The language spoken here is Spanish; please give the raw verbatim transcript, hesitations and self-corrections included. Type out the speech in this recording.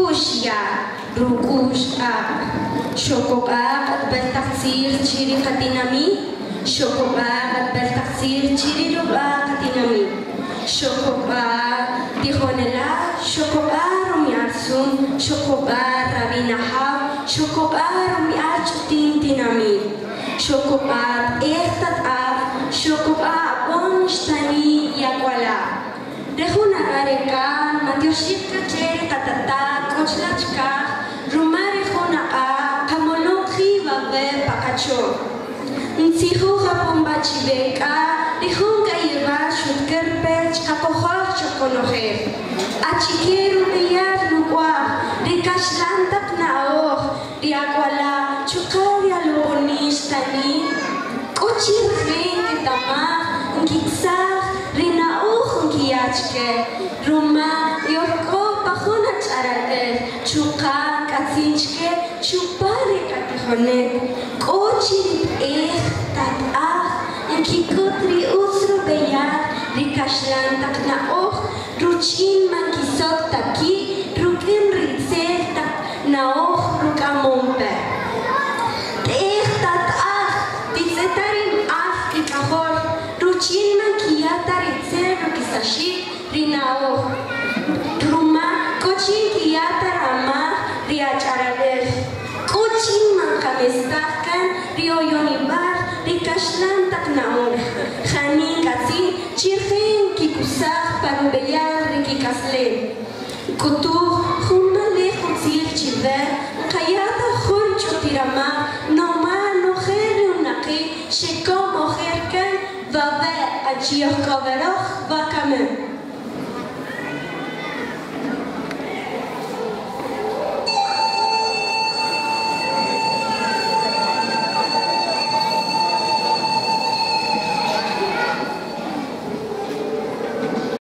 Kushya, rukush ab. Shokobab at baltaksir chiri katinami. Shokobab at baltaksir chiri ruba katinami. Shokobab tihonela. Shokobab rumiarsum. Shokobab rabinahab. Shokobab rumiarchutin tinami. Shokobab ertat ab. Shokobab bon shtani yakwala. Rehuna areka matioshit kacher katata kochlachka rumare hona a kamolokhi vabe pakacho ntsihu hapomba chibeka rehunga irba shutkerpech kapokhar chokonoher achikeru beyar lukwa rikashlantak naoh riakwala chukaria loponistani kochir ring tama ngiksa Rinauh kiachke Ruma yorko pahona charade Chuka katsinchke Chupare katihone Kochi eh tat ah Inkikutri usru beyar Rikashlan tak naoh Ruchin mankisot taki Rukin ritzer tak naoh rukamompe Eh tat ah Tizetarim ah kikahor Ruchin mankiyata Sashi rinao Ruma kochin kiyata rama riacharader kochin mankamestakan rioyonibar rikashlan taknaon khani kasi chirfen kikusah parubeyar rikikaslen kutu humale khutsir chive kayata khun chupirama noma noher unaqi shekom oherkan vabe achiyah kaveroch vakame